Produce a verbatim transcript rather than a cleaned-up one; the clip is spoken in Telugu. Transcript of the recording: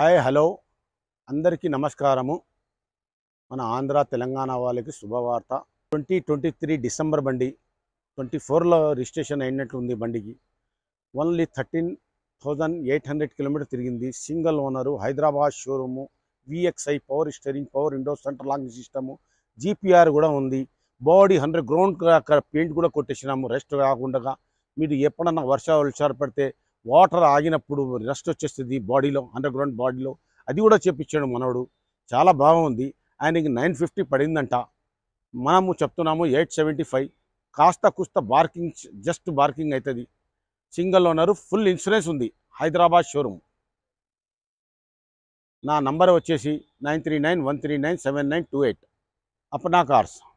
హాయ్ హలో అందరికీ నమస్కారము. మన ఆంధ్ర తెలంగాణ వాళ్ళకి శుభవార్త. ట్వంటీ ట్వంటీ త్రీ డిసెంబర్ బండి ట్వంటీ ఫోర్లో రిజిస్ట్రేషన్ అయినట్లు ఉంది. బండికి only thirteen thousand eight hundred kilometre తిరిగింది. Single owner, Hyderabad showroom, VXI power steering, power window, centre locking system, GPR కూడా ఉంది. బాడీ హండ్రెడ్ గ్రౌండ్ పెయింట్ కూడా కొట్టేసినాము రెస్ట్ కాకుండా. మీరు ఎప్పుడన్నా వర్షాలు వర్షాలు పడితే వాటర్ ఆగినప్పుడు రెస్ట్ వచ్చేస్తుంది బాడీలో, అండర్ గ్రౌండ్ బాడీలో. అది కూడా చేపించాడు మనోడు. చాలా బాగుంది. ఆయనకి నైన్ ఫిఫ్టీ పడిందంట. మనము చెప్తున్నాము ఎయిట్ సెవెంటీ ఫైవ్. కాస్త కుస్త బార్కింగ్, జస్ట్ బార్కింగ్ అవుతుంది. సింగిల్ ఓనరు, ఫుల్ ఇన్సూరెన్స్ ఉంది. హైదరాబాద్ షోరూమ్. నా నంబర్ వచ్చేసి nine three nine one three nine seven nine two eight. Apna cars.